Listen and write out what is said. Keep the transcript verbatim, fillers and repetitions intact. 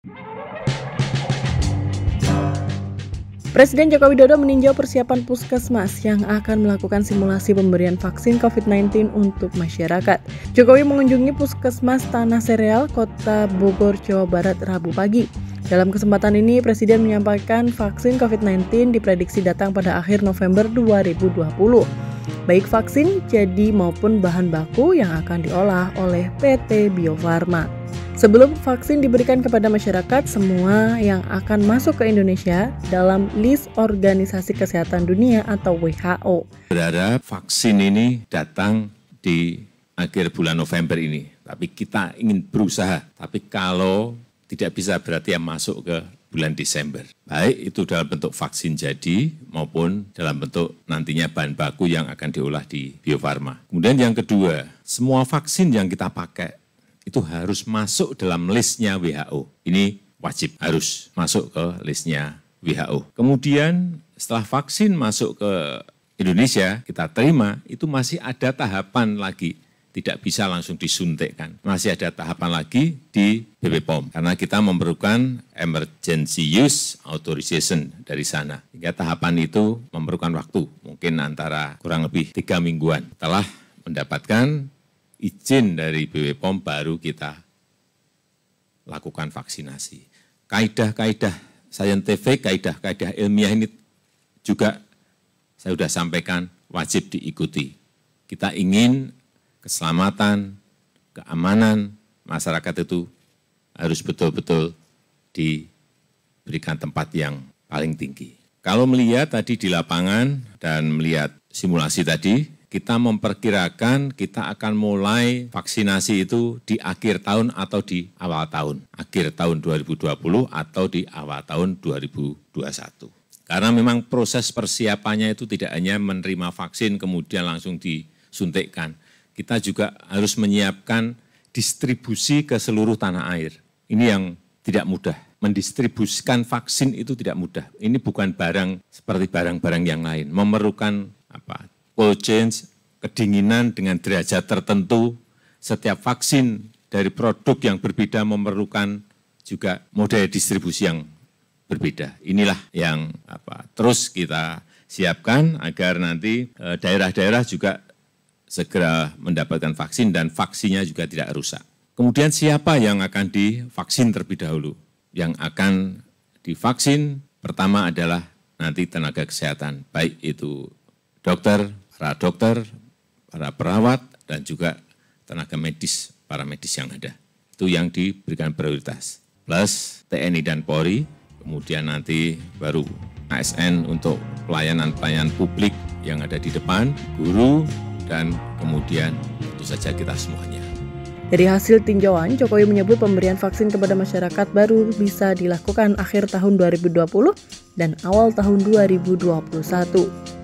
Presiden Joko Widodo meninjau persiapan puskesmas yang akan melakukan simulasi pemberian vaksin covid sembilan belas untuk masyarakat. Jokowi mengunjungi puskesmas Tanah Sereal, Kota Bogor, Jawa Barat, Rabu pagi. Dalam kesempatan ini, Presiden menyampaikan vaksin covid sembilan belas diprediksi datang pada akhir November dua ribu dua puluh. Baik vaksin jadi maupun bahan baku yang akan diolah oleh P T Bio Farma. Sebelum vaksin diberikan kepada masyarakat, semua yang akan masuk ke Indonesia dalam list Organisasi Kesehatan Dunia atau W H O. Berharap vaksin ini datang di akhir bulan November ini, tapi kita ingin berusaha. Tapi kalau tidak bisa berarti yang masuk ke bulan Desember. Baik itu dalam bentuk vaksin jadi maupun dalam bentuk nantinya bahan baku yang akan diolah di Bio Farma. Kemudian yang kedua, semua vaksin yang kita pakai itu harus masuk dalam listnya W H O. Ini wajib, harus masuk ke listnya W H O. Kemudian setelah vaksin masuk ke Indonesia, kita terima, itu masih ada tahapan lagi. Tidak bisa langsung disuntikkan. Masih ada tahapan lagi di B P P O M. Karena kita memerlukan emergency use authorization dari sana. Hingga tahapan itu memerlukan waktu. Mungkin antara kurang lebih tiga mingguan. Telah mendapatkan izin dari B P P O M baru kita lakukan vaksinasi. Kaidah-kaidah saintifik, kaidah-kaidah ilmiah ini juga saya sudah sampaikan wajib diikuti. Kita ingin keselamatan, keamanan masyarakat itu harus betul-betul diberikan tempat yang paling tinggi. Kalau melihat tadi di lapangan dan melihat simulasi tadi, kita memperkirakan kita akan mulai vaksinasi itu di akhir tahun atau di awal tahun. Akhir tahun dua ribu dua puluh atau di awal tahun dua ribu dua puluh satu. Karena memang proses persiapannya itu tidak hanya menerima vaksin kemudian langsung disuntikkan. Kita juga harus menyiapkan distribusi ke seluruh tanah air. Ini yang tidak mudah. Mendistribusikan vaksin itu tidak mudah. Ini bukan barang seperti barang-barang yang lain. Memerlukan apa? Cold chain, kedinginan dengan derajat tertentu, setiap vaksin dari produk yang berbeda memerlukan juga model distribusi yang berbeda. Inilah yang apa, terus kita siapkan agar nanti e, daerah-daerah juga segera mendapatkan vaksin dan vaksinnya juga tidak rusak. Kemudian siapa yang akan divaksin terlebih dahulu? Yang akan divaksin pertama adalah nanti tenaga kesehatan, baik itu dokter, para dokter, para perawat, dan juga tenaga medis, para medis yang ada. Itu yang diberikan prioritas. Plus T N I dan Polri, kemudian nanti baru A S N untuk pelayanan-pelayanan publik yang ada di depan, guru, dan kemudian tentu saja kita semuanya. Dari hasil tinjauan, Jokowi menyebut pemberian vaksin kepada masyarakat baru bisa dilakukan akhir tahun dua ribu dua puluh dan awal tahun dua ribu dua puluh satu.